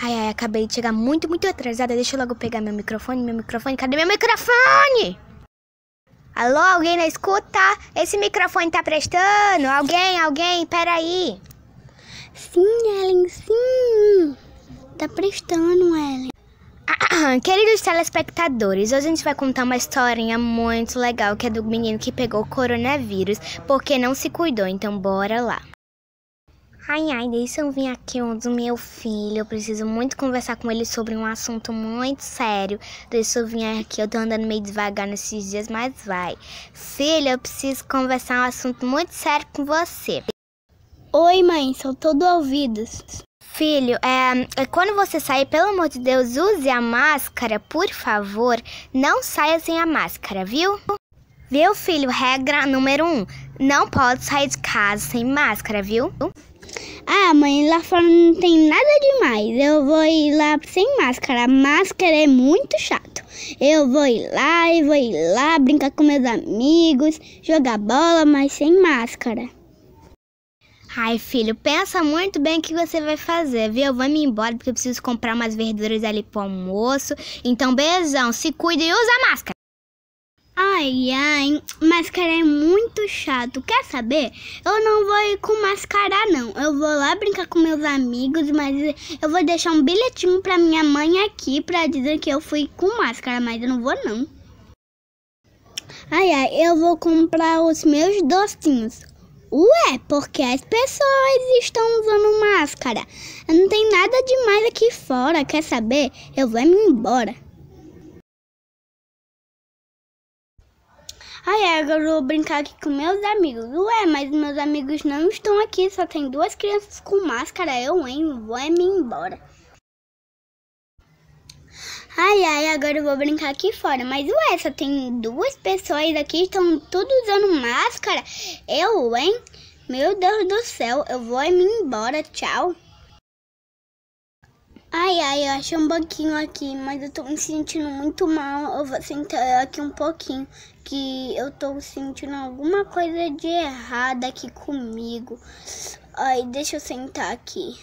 Ai, acabei de chegar muito atrasada. Deixa eu logo pegar meu microfone. Cadê meu microfone? Alô, alguém na escuta? Esse microfone tá prestando? Alguém, peraí. Sim, Ellen, sim. Tá prestando, Ellen. Queridos telespectadores, hoje a gente vai contar uma historinha muito legal, que é do menino que pegou coronavírus porque não se cuidou, então bora lá. Ai, deixa eu vir aqui do meu filho, eu preciso muito conversar com ele sobre um assunto muito sério. Deixa eu vir aqui, eu tô andando meio devagar nesses dias, mas vai. Filho, eu preciso conversar um assunto muito sério com você. Oi, mãe, sou todo ouvidos. Filho, quando você sair, pelo amor de Deus, use a máscara, por favor. Não saia sem a máscara, viu? Viu, filho? Regra número 1. Não pode sair de casa sem máscara, viu? Ah, mãe, lá fora não tem nada demais. Eu vou ir lá sem máscara. A máscara é muito chato. Eu vou ir lá brincar com meus amigos, jogar bola, mas sem máscara. Ai, filho, pensa muito bem o que você vai fazer, viu? Eu vou me embora porque eu preciso comprar umas verduras ali pro almoço. Então, beijão, se cuida e usa a máscara. Ai, máscara é muito chato. Quer saber? Eu não vou ir com máscara, não. Eu vou lá brincar com meus amigos, mas eu vou deixar um bilhetinho pra minha mãe aqui pra dizer que eu fui com máscara, mas eu não vou, não. Eu vou comprar os meus docinhos. Ué, porque as pessoas estão usando máscara. Não tem nada demais aqui fora, quer saber? Eu vou me embora. Agora eu vou brincar aqui com meus amigos. Ué, mas meus amigos não estão aqui, só tem 2 crianças com máscara. Vou me embora. Agora eu vou brincar aqui fora. Mas ué, só tem 2 pessoas aqui, estão tudo usando máscara. Meu Deus do céu, eu vou me embora, tchau. Eu achei um banquinho aqui, mas eu tô me sentindo muito mal. Eu vou sentar aqui um pouquinho, que eu tô sentindo alguma coisa de errado aqui comigo. Deixa eu sentar aqui.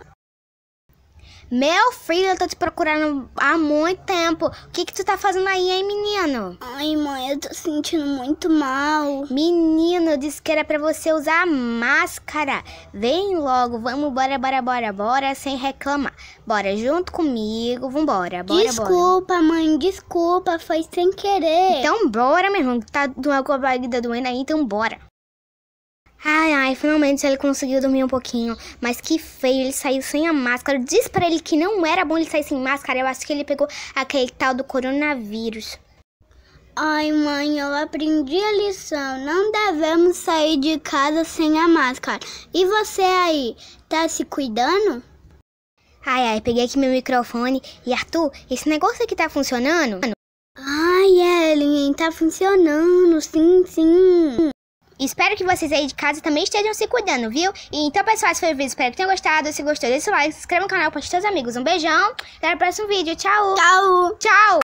Meu filho, eu tô te procurando há muito tempo. O que tu tá fazendo aí, hein, menino? Mãe, eu tô sentindo muito mal. Menino, eu disse que era pra você usar máscara. Vem logo, vamos, bora, sem reclamar. Bora, junto comigo, vambora, Desculpa, mãe, desculpa, foi sem querer. Então bora, meu irmão, tá com a barriga doendo aí, então bora. Finalmente ele conseguiu dormir um pouquinho. Mas que feio, ele saiu sem a máscara. Eu disse pra ele que não era bom ele sair sem máscara. Eu acho que ele pegou aquele tal do coronavírus. Mãe, eu aprendi a lição. Não devemos sair de casa sem a máscara. E você aí, tá se cuidando? Peguei aqui meu microfone. E Arthur, esse negócio aqui tá funcionando? Ellen, tá funcionando, sim. Espero que vocês aí de casa também estejam se cuidando, viu? E então, pessoal, esse foi o vídeo. Espero que tenham gostado. Se gostou, deixa o like, se inscreva no canal, poste seus amigos. Um beijão. Até o próximo vídeo. Tchau. Tchau.